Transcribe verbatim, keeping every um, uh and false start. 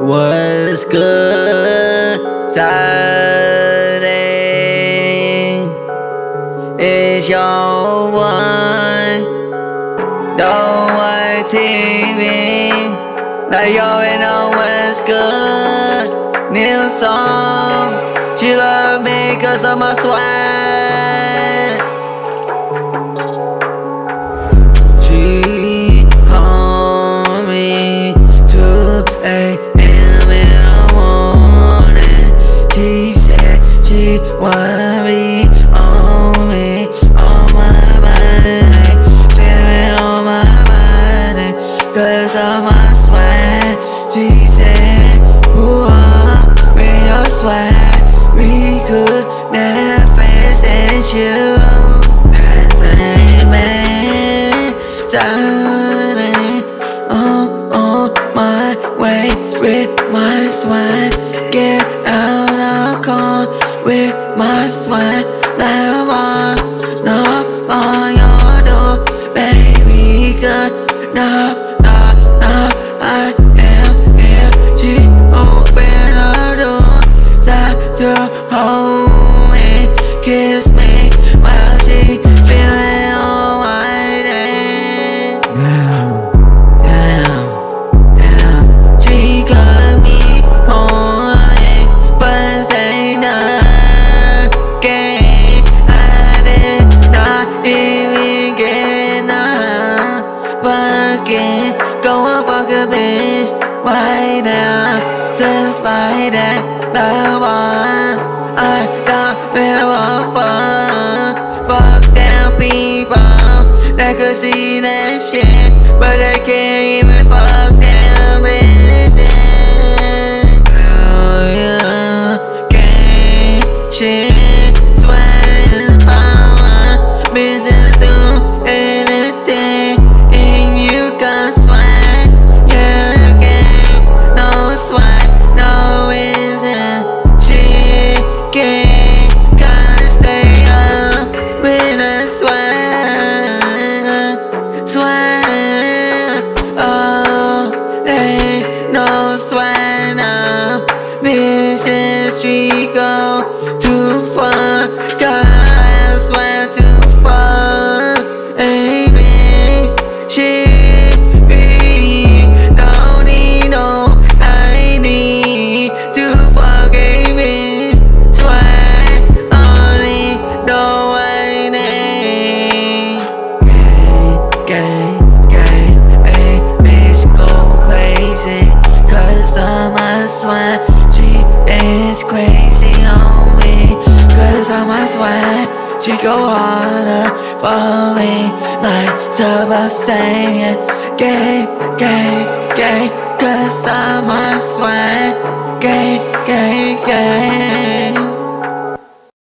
What's good? Saturday is your one. DoboyTv. Now you already know what's good. New song. She love me cause of my swag. She called me two A M in the morning. She said she wanna be on me, on my body, feeling on my body, cause of my swag. She said, ooh, I'm with your swag. We could never and you. That's amen. Saturday, I'm on my way with my swag. Get out of the car with my swag. Like a boss, knock on your door, baby girl. Knock, knock, knock, I am here. She opened the door, time to hold me, kiss me while she feeling all my day. Damn, damn, damn. She got me horny, but they not gay. I did not even get enough. But again, go and fuck a bitch right now, just like that. Love one, I don't give a fuck. Fuck them people that could see that shit, but they can't even fuck them bitches. Hell yeah, gang shit, swag is power. Bitches do anything, and you got swag. Yeah, gang, no swag, no reason. Shit, gang, gotta stay up with a swag, swag. Oh, ain't no swag now. Bitches, she go too far. Gotta have swag too far. Hey, bitch, she be don't need no I need to fuck a bitch. Swag only, no I need. Gang, gang, gang, bitch go crazy cause of my swag. She is crazy on me cause of my swag. She go harder for me like Super Saiyan. Gang, gang, gang, cause of my swag. Gang,